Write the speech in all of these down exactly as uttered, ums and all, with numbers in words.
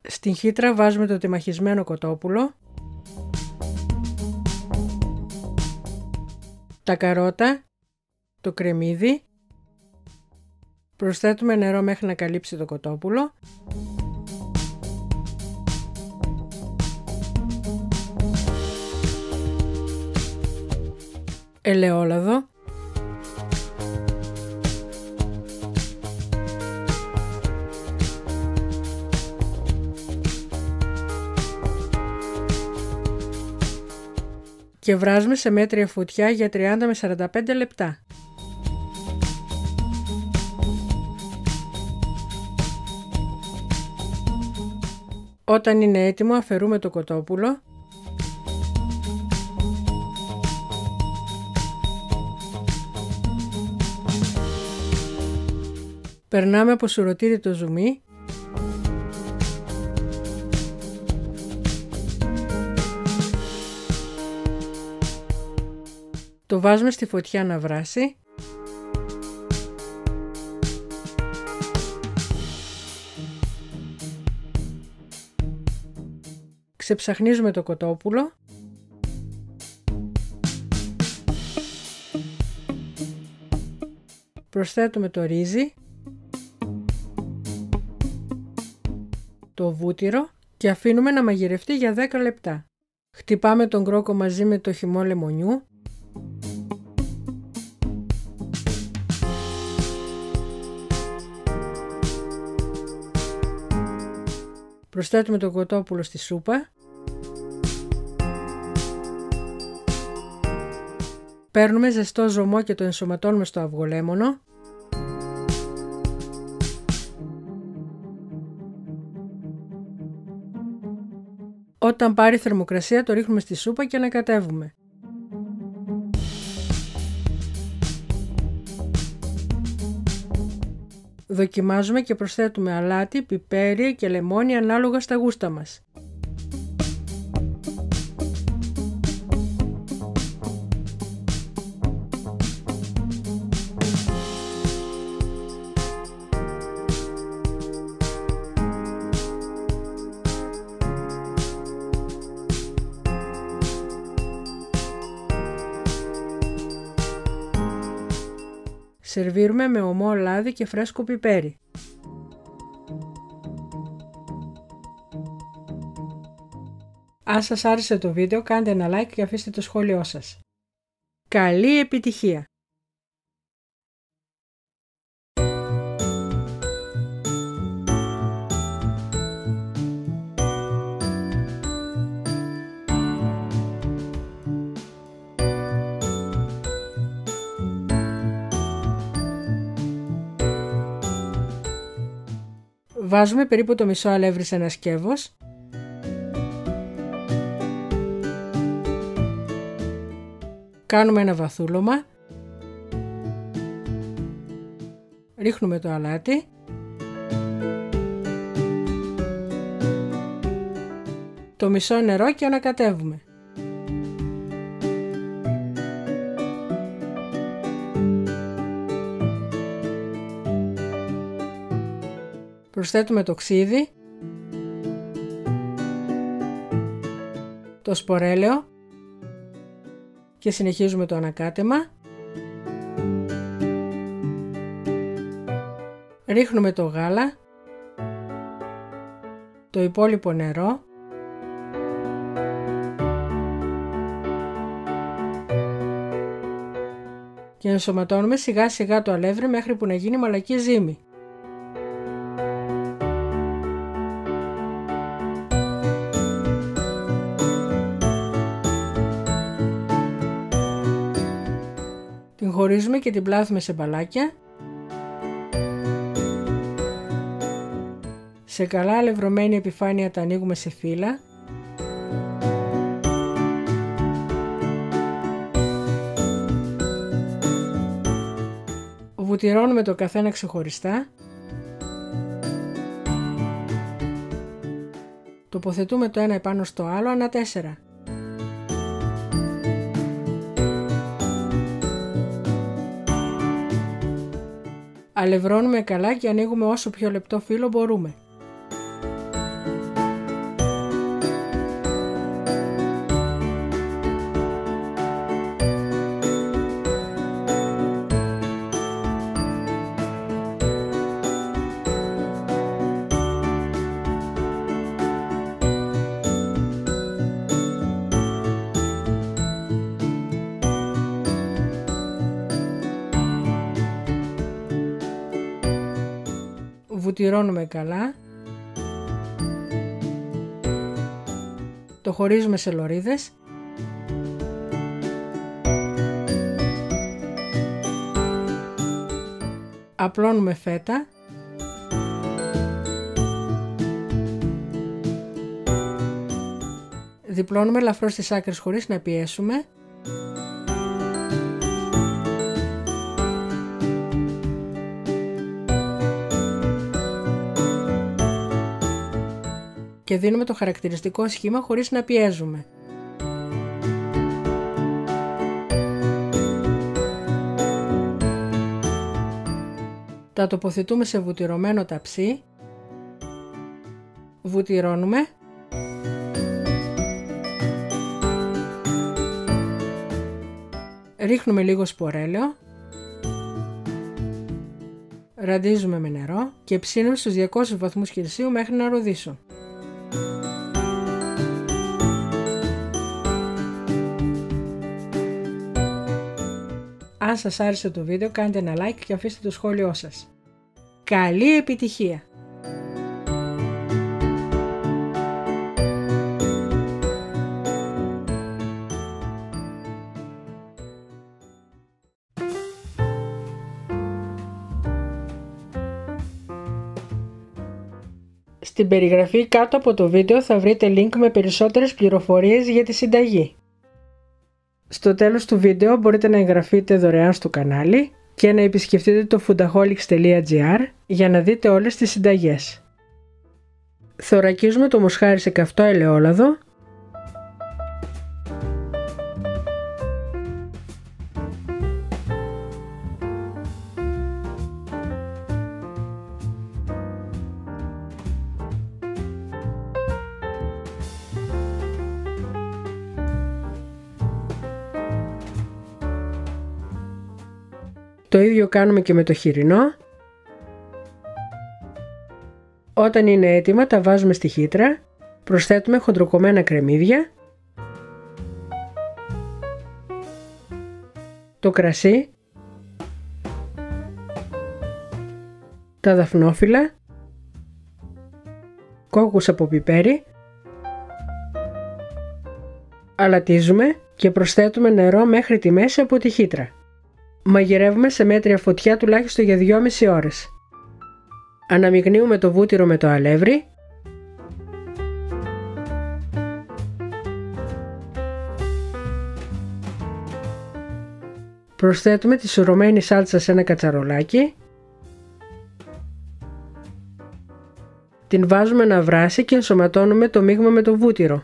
Στην χύτρα βάζουμε το τεμαχισμένο κοτόπουλο, τα καρότα, το κρεμμύδι, προσθέτουμε νερό μέχρι να καλύψει το κοτόπουλο, ελαιόλαδο, και βράζουμε σε μέτρια φωτιά για τριάντα με σαράντα πέντε λεπτά. Όταν είναι έτοιμο αφαιρούμε το κοτόπουλο, περνάμε από σουρωτήρι το ζουμί, το βάζουμε στη φωτιά να βράσει, ξεψαχνίζουμε το κοτόπουλο, προσθέτουμε το ρύζι, το βούτυρο και αφήνουμε να μαγειρευτεί για δέκα λεπτά. Χτυπάμε τον κρόκο μαζί με το χυμό λεμονιού, προσθέτουμε το κοτόπουλο στη σούπα, παίρνουμε ζεστό ζωμό και το ενσωματώνουμε στο αυγολέμονο, όταν πάρει θερμοκρασία το ρίχνουμε στη σούπα και ανακατεύουμε. Δοκιμάζουμε και προσθέτουμε αλάτι, πιπέρι και λεμόνι ανάλογα στα γούστα μας. Σερβίρουμε με ομό λάδι και φρέσκο πιπέρι. Αν σας άρεσε το βίντεο κάντε ένα like και αφήστε το σχόλιο σας. Καλή επιτυχία! Βάζουμε περίπου το μισό αλεύρι σε ένα σκεύος. Κάνουμε ένα βαθούλωμα. Ρίχνουμε το αλάτι. Το μισό νερό και ανακατεύουμε. Προσθέτουμε το ξύδι, το σπορέλαιο και συνεχίζουμε το ανακάτεμα. Ρίχνουμε το γάλα, το υπόλοιπο νερό και ενσωματώνουμε σιγά σιγά το αλεύρι μέχρι που να γίνει μαλακή ζύμη. Την χωρίζουμε και την πλάθουμε σε μπαλάκια. Σε καλά αλευρωμένη επιφάνεια τα ανοίγουμε σε φύλλα. Βουτυρώνουμε το καθένα ξεχωριστά. Τοποθετούμε το ένα επάνω στο άλλο ανά τέσσερα. Αλευρώνουμε καλά και ανοίγουμε όσο πιο λεπτό φύλλο μπορούμε. βουτυρώνουμε καλά. Το χωρίζουμε σε λωρίδες. Απλώνουμε φέτα. Διπλώνουμε ελαφρώς τις άκρες χωρίς να πιέσουμε. Και δίνουμε το χαρακτηριστικό σχήμα χωρίς να πιέζουμε. Τα τοποθετούμε σε βουτυρωμένο ταψί. Βουτυρώνουμε. Ρίχνουμε λίγο σπορέλαιο. Ραντίζουμε με νερό και ψήνουμε στους διακόσιους βαθμούς Κελσίου μέχρι να ροδίσουν. Αν σας άρεσε το βίντεο, κάντε ένα like και αφήστε το σχόλιο σας. Καλή επιτυχία! Στην περιγραφή κάτω από το βίντεο θα βρείτε link με περισσότερες πληροφορίες για τη συνταγή. Στο τέλος του βίντεο μπορείτε να εγγραφείτε δωρεάν στο κανάλι και να επισκεφτείτε το foodaholics τελεία gr για να δείτε όλες τις συνταγές. Θωρακίζουμε το μοσχάρι σε καυτό ελαιόλαδο. Το ίδιο κάνουμε και με το χοιρινό. Όταν είναι έτοιμα τα βάζουμε στη χύτρα, προσθέτουμε χοντροκομμένα κρεμμύδια, το κρασί, τα δαφνόφυλλα, κόκκους από πιπέρι, αλατίζουμε και προσθέτουμε νερό μέχρι τη μέση από τη χύτρα. Μαγειρεύουμε σε μέτρια φωτιά τουλάχιστον για δυόμιση ώρες. Αναμειγνύουμε το βούτυρο με το αλεύρι. Προσθέτουμε τη σουρωμένη σάλτσα σε ένα κατσαρολάκι. Την βάζουμε να βράσει και ενσωματώνουμε το μείγμα με το βούτυρο.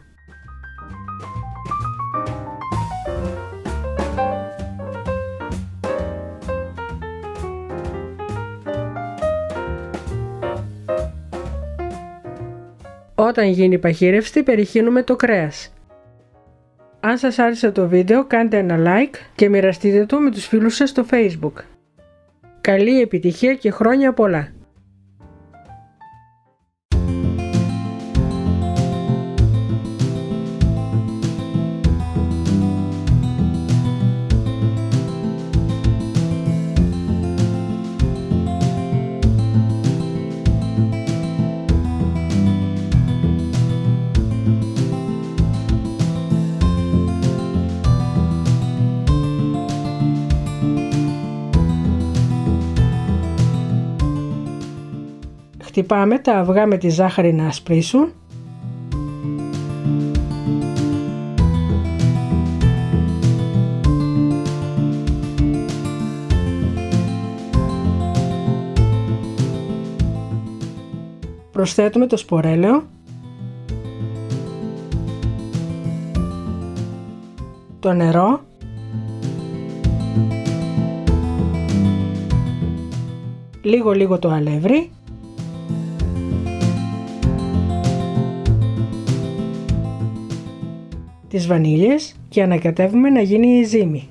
Όταν γίνει παχύρευστη περιχύνουμε το κρέας. Αν σας άρεσε το βίντεο κάντε ένα like και μοιραστείτε το με τους φίλους σας στο Facebook. Καλή επιτυχία και χρόνια πολλά! Χτυπάμε τα αυγά με τη ζάχαρη να ασπρίσουν. Προσθέτουμε το σπορέλαιο, το νερό, λίγο λίγο το αλεύρι, τις βανίλιες και ανακατεύουμε να γίνει η ζύμη.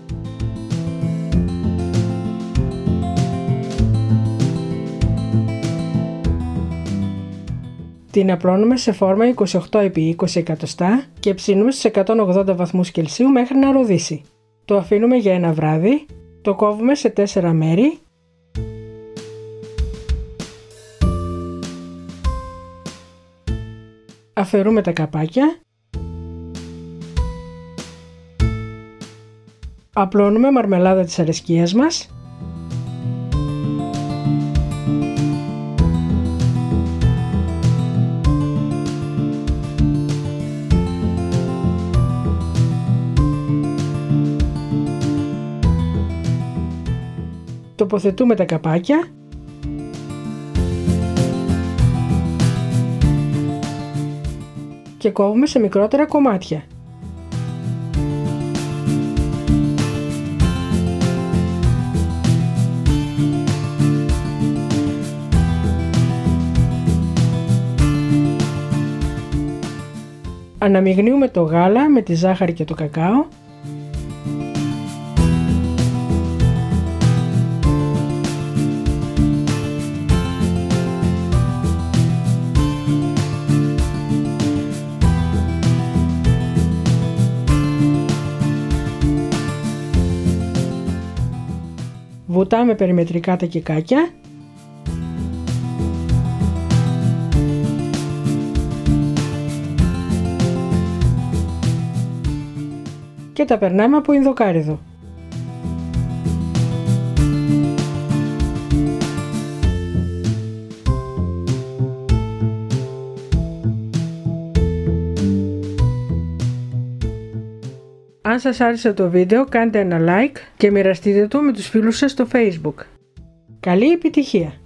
Την απλώνουμε σε φόρμα είκοσι οκτώ επί είκοσι εκατοστά και ψήνουμε στους εκατόν ογδόντα βαθμούς Κελσίου μέχρι να ροδίσει. Το αφήνουμε για ένα βράδυ, το κόβουμε σε τέσσερα μέρη. Αφαιρούμε τα καπάκια. Απλώνουμε μαρμελάδα της αρεσκίας μας. Τοποθετούμε τα καπάκια. Και κόβουμε σε μικρότερα κομμάτια. Αναμειγνύουμε το γάλα με τη ζάχαρη και το κακάο. Βουτάμε περιμετρικά τα κεκάκια. Και τα περνάμε από ινδοκάρυδο. Αν σας άρεσε το βίντεο, κάντε ένα like και μοιραστείτε το με τους φίλους σας στο Facebook. Καλή επιτυχία!